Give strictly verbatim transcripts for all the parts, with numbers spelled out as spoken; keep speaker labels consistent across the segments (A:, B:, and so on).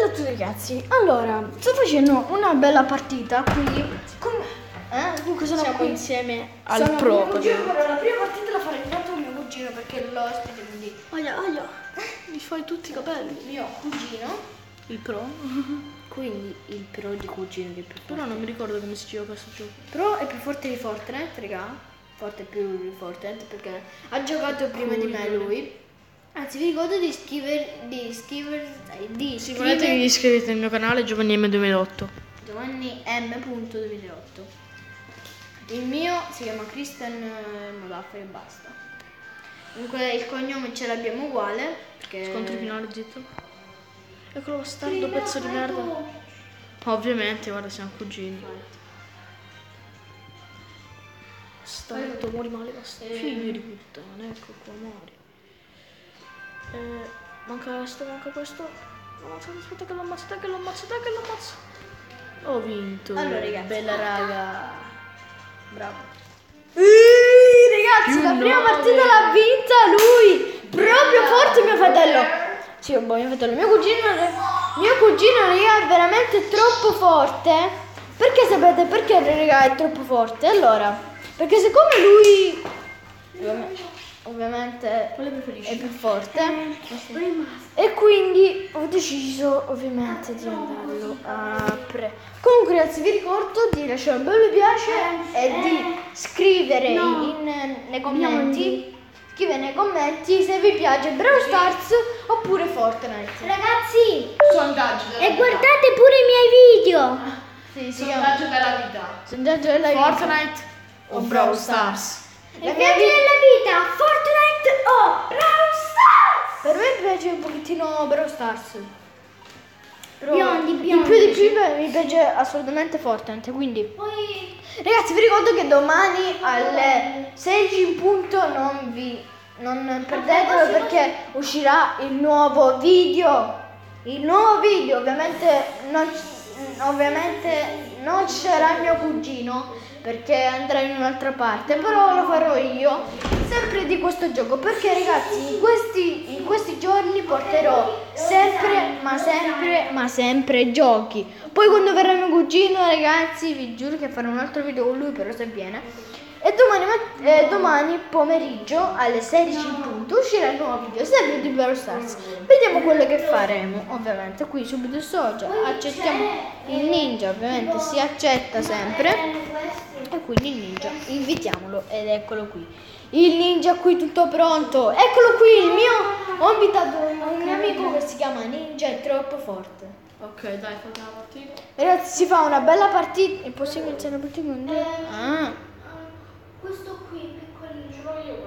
A: a tutti ragazzi, allora sto facendo una bella partita qui con eh? Dunque sono
B: Siamo
A: qui
B: insieme al
A: sono
B: pro.
A: mio cugino, però la prima partita la farei intanto con mio cugino perché è l'ospite, quindi
B: Aia, aia, mi fai tutti i capelli.
A: mio cugino,
B: Il pro?
A: quindi il pro di cugino che è più forte.
B: Però non mi ricordo come si gioca questo gioco.
A: Pro è più forte di Fortnite, raga. Forte più di Fortnite perché ha giocato prima di me lui. Anzi, vi ricordo di iscriver, di iscriver, di
B: Se
A: iscriver-
B: volete vi iscrivete al mio canale Giovanni M duemilaotto.
A: Giovanni M duemilaotto. Il mio si chiama Christian Modaffa e basta. Comunque il cognome ce l'abbiamo uguale. Perché...
B: Scontro finale, zitto. Eccolo bastardo, pezzo di merda. Ovviamente, guarda, siamo cugini. Bastardo, muori male, bastardo.
A: Eh.
B: Figlio di puttana, ecco qua, muori. Eh, manca questo, manca questo. Ammazza, aspetta che lo ammazzo, dai che lo ammazzo, dai che lo ammazzo. Ho vinto.
A: Allora, ragazzi.
B: Bella raga. Bravo.
A: Eeeh, ragazzi,
B: Più
A: la prima
B: nove.
A: partita l'ha vinta lui. Proprio forte mio fratello. Sì, un po' mio fratello. Mio cugino, mio cugino, raga, è veramente troppo forte. Perché sapete perché, raga, è troppo forte? Allora, perché siccome lui ovvi- ovviamente
B: Quale preferisci?
A: è più forte e quindi ho deciso ovviamente di andarlo a pre. Comunque ragazzi, vi ricordo di lasciare un bel mi piace e di scrivere in, nei commenti scrivere nei commenti se vi piace Brawl Stars oppure Fortnite.
C: Ragazzi,
D: Sondaggio della
C: e
D: vita.
C: guardate pure i miei video.
A: Sì, si chiama
D: Sondaggio della vita.
A: sondaggio della vita.
B: Fortnite o Brawl Stars?
A: La
C: Il
A: mia
C: viaggio
A: vita-
C: della vita, Fortnite o Brawl Stars.
A: Per me piace un pochettino Brawl Stars. Però
C: Biondi,
A: di
C: biondi.
A: più di più mi piace assolutamente Fortnite, quindi
C: Poi
A: ragazzi vi ricordo che domani alle sedici in punto non vi non perdetelo perché uscirà il nuovo video. Il nuovo video, ovviamente non ovviamente non ci sarà il mio cugino perché andrà in un'altra parte, però lo farò io sempre di questo gioco perché ragazzi in questi, in questi giorni porterò sempre ma sempre ma sempre giochi. Poi quando verrà mio cugino ragazzi vi giuro che farò un altro video con lui, però se viene. E domani, mat- eh, domani pomeriggio alle sedici in punto uscirà il nuovo video sempre di Brawl Stars. Vediamo quello che faremo, ovviamente. Qui subito social accettiamo il ninja, ovviamente si accetta sempre. E quindi il ninja, invitiamolo ed eccolo qui. Il ninja qui tutto pronto. Eccolo qui, il mio. Ho invitato un mio amico che si chiama Ninja, è troppo forte.
B: Ok, dai, fate la partita.
A: Ragazzi, si fa una bella partita. È possibile iniziare la partita con te? Ah.
C: questo qui piccolino.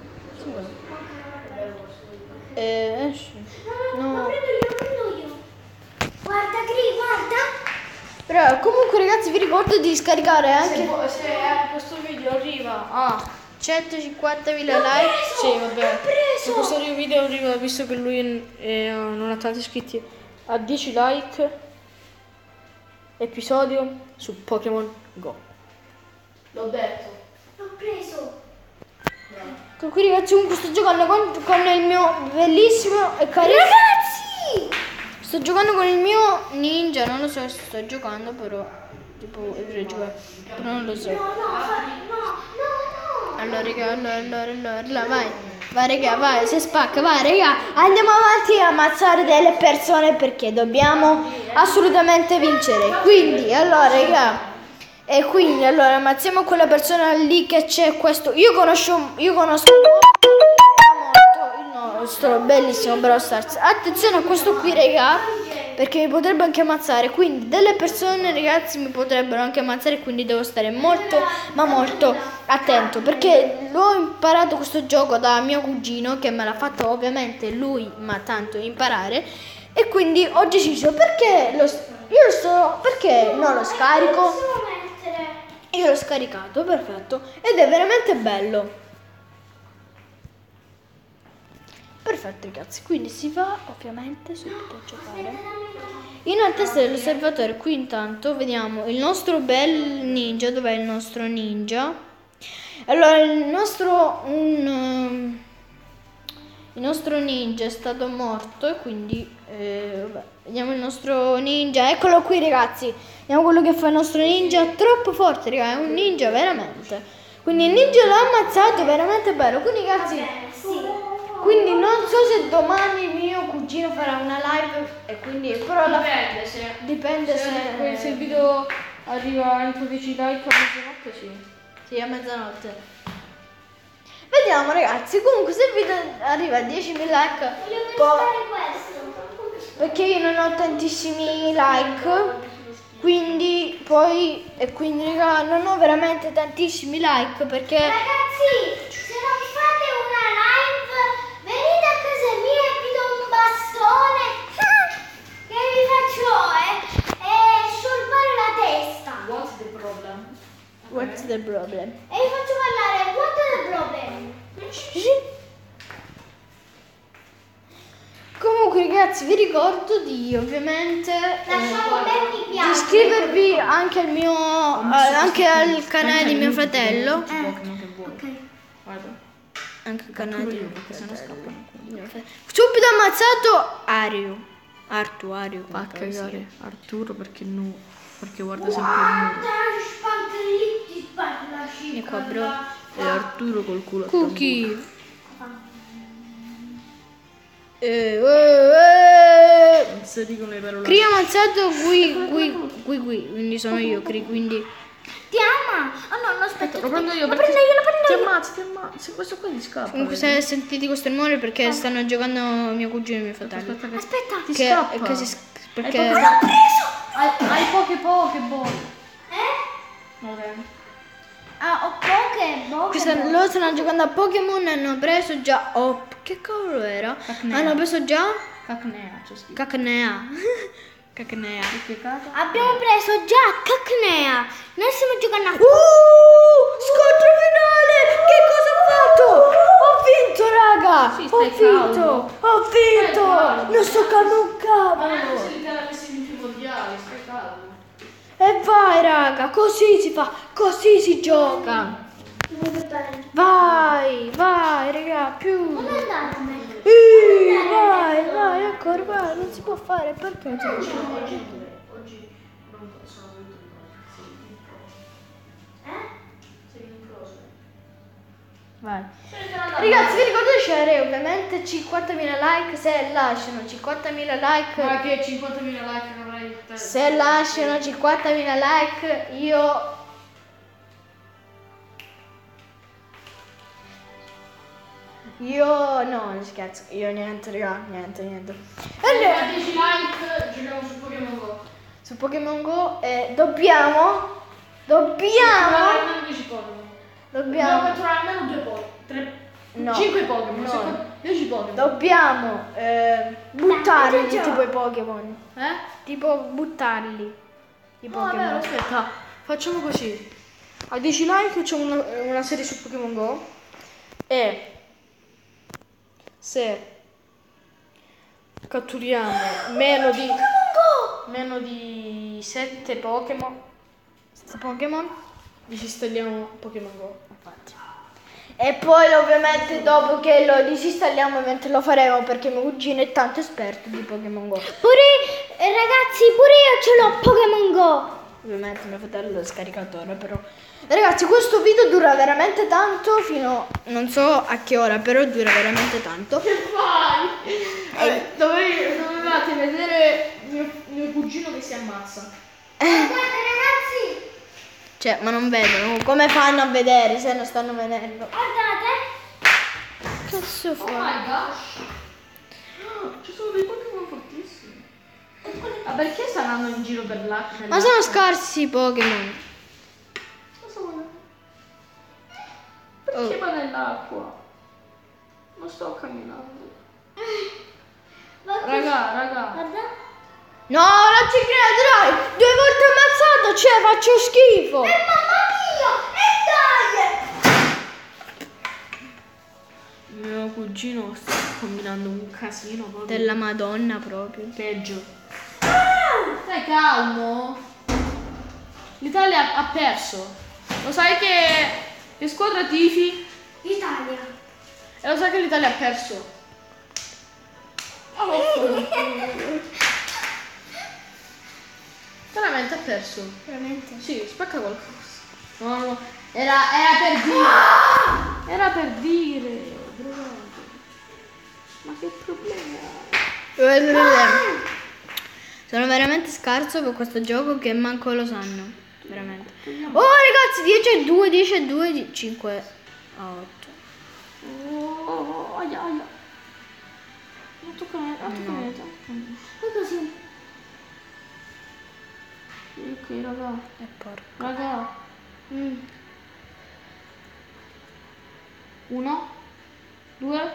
A: Eh, esci.
C: No, no,
A: No.
C: lo prendo io, lo prendo io. Guarda, Gri, guarda.
A: Però comunque ragazzi vi ricordo di scaricare
B: Se,
A: anche
B: vo- se eh, questo video arriva
A: ah, centocinquantamila like.
B: Sì, vabbè.
C: preso.
B: Se questo video arriva, visto che lui eh, non ha tanti iscritti, a dieci like, episodio su Pokémon Go.
D: L'ho detto.
C: L'ho preso.
A: Con cui ragazzi comunque sto giocando con, con il mio bellissimo e carino.
C: Ragazzi!
A: Sto giocando con il mio ninja, non lo so se sto giocando però tipo dovrei giocare, però non lo so.
C: No, no, fa- no, no, no.
A: Allora raga, allora, allora, allora, allora, vai, vai raga, vai, si spacca, vai raga, andiamo avanti a ammazzare delle persone perché dobbiamo assolutamente vincere. Quindi, allora raga, e quindi allora ammazziamo quella persona lì che c'è questo, io conosco, io conosco molto il nostro bellissimo Brawl Stars. Attenzione a questo qui raga, perché mi potrebbe anche ammazzare, quindi delle persone ragazzi mi potrebbero anche ammazzare, quindi devo stare molto ma molto attento perché l'ho imparato questo gioco da mio cugino che me l'ha fatto ovviamente lui ma tanto imparare e quindi ho deciso perché lo, io lo sto perché non lo scarico,
C: Posso mettere?
A: io l'ho scaricato, perfetto, ed è veramente bello. Perfetto ragazzi, quindi si va ovviamente subito a giocare. In attesa dell'osservatore, qui intanto vediamo il nostro bel ninja, dov'è il nostro ninja? Allora il nostro, un, um, il nostro ninja è stato morto e quindi eh, vabbè. Vediamo il nostro ninja. Eccolo qui, ragazzi. Vediamo quello che fa il nostro ninja. Troppo forte, raga. È un ninja, veramente. Quindi il ninja l'ha ammazzato, veramente bello. Quindi, ragazzi, quindi non so se domani mio cugino farà una live. E quindi, però la
B: Dipende se...
A: dipende se...
B: Se, se il video arriva entro dieci like a mezzanotte, sì.
A: Sì, a mezzanotte. Vediamo, ragazzi. Comunque, se il video arriva a diecimila like, poi... perché io non ho tantissimi like, quindi poi e quindi raga, non ho veramente tantissimi like perché
C: Ragazzi, se non fate una live, venite a casa mia e vi do un bastone che vi faccio eh, e sciolpare la testa.
D: What's the problem?
A: what's the problem?
C: E vi faccio parlare, what is the problem?
A: Comunque ragazzi, vi ricordo di ovviamente
C: Lasciamo un bel mi
A: di
C: piace.
A: iscrivervi anche al mio eh, anche al canale di mio fratello,
B: Pokémon che vuoi.
C: Ok.
B: Guarda.
A: anche al canale di mio
B: Perché se no scappano.
A: fratello. Subito ammazzato Ario. Artu, Ario.
B: Va a cagare Arturo perché no. Perché guarda sempre il muro.
C: Guarda, spancalitti, spancalaci.
A: E qua, bro.
B: E Arturo col culo a
A: Cookie. Eh, eh, eh.
B: tamburo. Non si dicono le parole.
A: Cri ammazzato qui, qui, qui, qui, quindi sono io, Cri, quindi...
C: Ti ama? Oh no, no, aspetta.
B: Lo prendo io
C: Lo
B: perché
C: prendo io, lo prendo
B: ti
C: io.
B: ammazzi, ti ammazzi. Se questo qua ti scappa.
A: Comunque
B: vedi?
A: se sentite questo rumore perché stanno giocando mio cugino e mio fratello.
B: Aspetta che
C: Aspetta.
B: ti
A: Che,
B: scappa.
A: che si sc-
B: Hai
A: perché...
B: poche-
C: L'ho preso!
B: Hai, hai poche poche bolle.
C: Eh?
B: Vabbè.
C: Ah, ho poche, poche.
A: Questa, loro stanno giocando a Pokémon e hanno preso già... Oh, che cavolo era?
B: Cacnea.
A: Hanno preso già...
B: Cacnea, c'è scritto.
A: Cacnea. Cacnea.
B: Che caca?
C: Abbiamo preso già Cacnea. Noi stiamo giocando a...
A: Uh, scontro finale! Che cosa ho fatto? Ho vinto, raga!
B: Sì,
A: ho
B: stai
A: vinto!
B: calmo.
A: Ho vinto!
B: Stai calmo.
A: Non sto calmo un
D: Ma non
A: cavolo!
D: si ritiene avessi vinto i mondiali, stai calmo.
A: E vai, raga! Così si fa! Così si gioca! Vai, vai, raga, più!
C: Non andate a me.
A: Ehi, vai, vai, ancora, vai, non si può fare, perché non si può fare?
D: Oggi, oggi non sono venuto in cosa. Sei in prosa.
C: Eh?
D: Sei in prosa.
A: Vai. Ragazzi, vi ricordate di share ovviamente cinquantamila like, se lasciano cinquantamila like,
D: Ma che cinquantamila like che avrai te?
A: se lasciano cinquantamila like, io... Io no, non scherzo, io niente, raga, niente, niente.
D: Se a dieci like giochiamo su Pokémon Go.
A: Su Pokémon Go eh, dobbiamo, dobbiamo,
D: almeno dieci Pokémon. Dobbiamo
A: dobbiamo,
D: catturare almeno due Pokémon. Tre...
A: No.
D: cinque Pokémon.
A: No.
D: secondo- dieci Pokémon.
A: dobbiamo eh, buttarli
C: già.
A: tipo i Pokémon.
D: Eh?
A: Tipo buttarli. I
B: No, vabbè,
A: Pokémon.
B: aspetta. Facciamo così. A dieci like facciamo una, una serie su Pokémon Go. E se catturiamo meno di meno di sette Pokémon,
A: Sto Pokémon.
B: disinstalliamo Pokémon Go.
A: Infatti. E poi ovviamente dopo che lo disinstalliamo ovviamente lo faremo perché mio cugino è tanto esperto di Pokémon Go.
C: Pure, eh, ragazzi, pure io ce l'ho Pokémon Go.
A: Ovviamente mio fratello è scaricatore però. Ragazzi, questo video dura veramente tanto fino non so a che ora, però dura veramente tanto.
D: Che fai?
B: Eh, dove- dovevate vedere mio, mio cugino che si ammazza.
C: Guardate, ragazzi,
A: Cioè, ma non vedono come fanno a vedere se non stanno vedendo.
C: guardate.
A: Cazzo
D: Oh
A: fa?
D: my gosh.
B: Ci sono dei Pokémon fortissimi. Ma perché stanno in giro per là?
A: Ma sono scarsi i Pokémon.
B: Perché
A: Oh.
B: va nell'acqua? Non sto camminando.
C: Guarda,
B: Raga, raga.
C: guarda.
A: No, non ci credo, dai! Due volte ammazzato, cioè faccio schifo!
C: Eh, mamma mia, e dai.
B: Mio cugino sta combinando un casino proprio.
A: Della Madonna proprio.
B: Peggio. Stai calmo. L'Italia ha perso. Lo sai che che squadra tifi?
C: Italia.
B: E lo sai che l'Italia ha perso. veramente ha perso.
A: Veramente.
B: Sì, spacca qualcosa. No, no, era, era per dire. Era per dire. Drogato. Ma che problema hai?
A: Sono veramente scarso per questo gioco che manco lo sanno. Veramente. Oh ragazzi, dieci e due, dieci e due, cinque a otto.
B: Oh, oh, oh, aia, aia. Non tocca niente, non tocca
A: No.
B: niente.
C: Poi così.
B: Ok, raga.
A: E porco.
B: Raga.
A: Mm.
B: Uno. Due.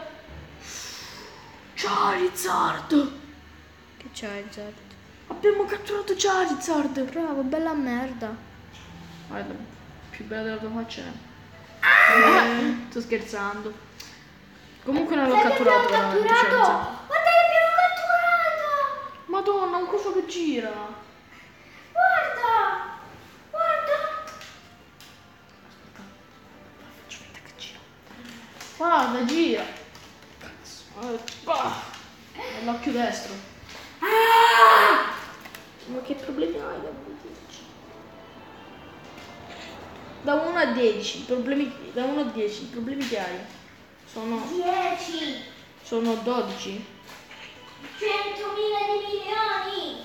B: Charizard.
A: Che c'è il Zard?
B: Abbiamo catturato Charizard.
A: Bravo, bella merda.
B: Guarda, più bella della tua faccia. Ah, sto scherzando. Comunque non l'ho
C: Sai che
B: catturato
C: abbiamo
B: veramente,
C: catturato?
B: Charizard.
C: Guarda che abbiamo catturato!
B: Madonna, un coso che gira.
C: Guarda! Guarda!
B: Faccio finta che gira. Guarda, gira. Cazzo. Eh, bah. Nell'occhio destro.
C: Ah!
B: Ma che problemi hai da Da uno a dieci, problemi da uno a dieci, i problemi che hai? Sono
C: dieci!
B: sono dodici.
C: centomila di milioni!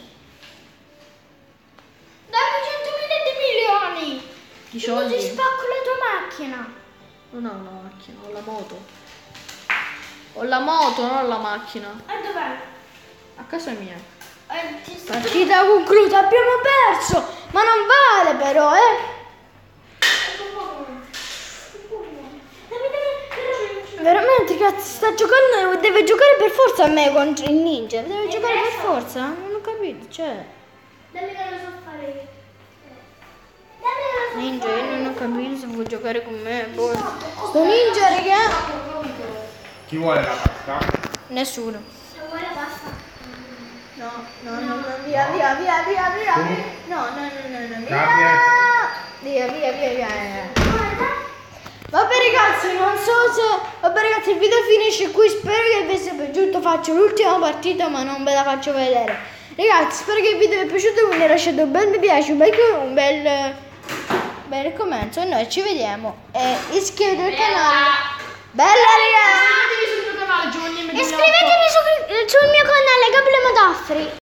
A: Dammi centomila di milioni!
B: Di
A: Così
B: soldi.
A: spacco la tua macchina.
B: Non ho una macchina, ho la moto. Ho la moto, non ho la macchina.
C: E dov'è?
B: A casa mia.
C: Eh, ti sto...
A: Partita conclusa, abbiamo perso! Ma non vale però, eh! Veramente, cazzo, sta giocando, deve giocare per forza a me contro il ninja. Deve giocare per forza? Non ho capito, cioè.
C: Dammi che lo so fare io. Dammi che lo so
A: Ninja,
C: fare.
A: io non ho capito se vuoi giocare con me. Boh. Sto ninja, raga.
E: Chi vuole la pasta?
A: Nessuno.
C: Se vuoi la pasta.
A: No, no, no, no, via, via, via, via, via. No, no, no, no, no, via. Via, via, via, via.
C: Guarda.
A: Vabbè ragazzi, non so se... Vabbè ragazzi, il video finisce qui. Spero che vi sia piaciuto. Faccio l'ultima partita ma non ve la faccio vedere. Ragazzi, spero che il video vi è piaciuto. Quindi lasciate un bel mi piace, un bel, un bel, bel commento. E noi ci vediamo. E iscrivetevi al canale. Bella ragazzi!
B: Iscrivetevi sul mio canale, Giovanni M.
C: Iscrivetevi su- sul mio canale Gabriele Modaffri.